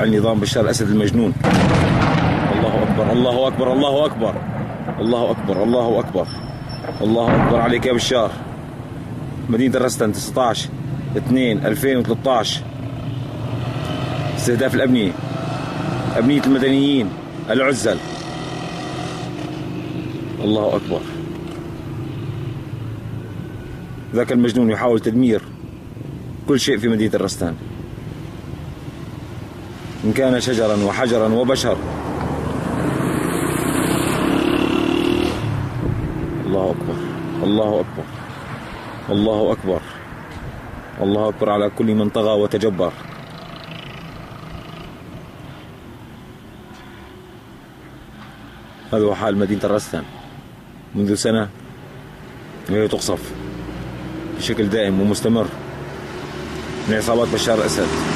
نظام بشار الأسد المجنون. الله أكبر الله أكبر الله أكبر الله أكبر الله أكبر الله أكبر عليك يا بشار. مدينة الرستن 19/2/2013. استهداف الأبنية، أبنية المدنيين العزل. الله أكبر. ذاك المجنون يحاول تدمير كل شيء في مدينة الرستان، إن كان شجرا وحجرا وبشر. الله أكبر الله أكبر الله أكبر الله أكبر على كل من طغى وتجبر. هذا هو حال مدينة الرستان منذ سنة، وهي تقصف بشكل دائم ومستمر من عصابات بشار الأسد.